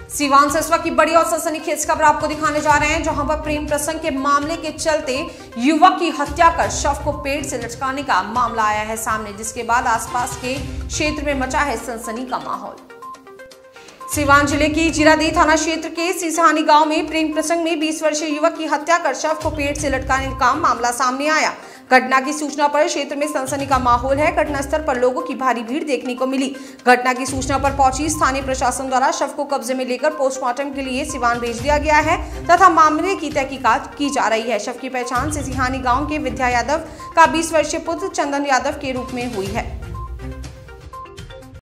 सीवान से इस वक्त की बड़ी और सनसनीखेज खबर आपको दिखाने जा रहे हैं, जहां पर प्रेम प्रसंग के मामले के चलते युवक की हत्या कर शव को पेड़ से लटकाने का मामला आया है सामने, जिसके बाद आसपास के क्षेत्र में मचा है सनसनी का माहौल। सीवान जिले की जीरादेई थाना क्षेत्र के सिसहानी गांव में प्रेम प्रसंग में 20 वर्षीय युवक की हत्या कर शव को पेड़ से लटकाने का मामला सामने आया। घटना की सूचना पर क्षेत्र में सनसनी का माहौल है। घटनास्थल पर लोगों की भारी भीड़ देखने को मिली। घटना की सूचना पर पहुंची स्थानीय प्रशासन द्वारा शव को कब्जे में लेकर पोस्टमार्टम के लिए सिवान भेज दिया गया है तथा मामले की तहकीकात की जा रही है। शव की पहचान सिसहानी गाँव के विद्या यादव का 20 वर्षीय पुत्र चंदन यादव के रूप में हुई है।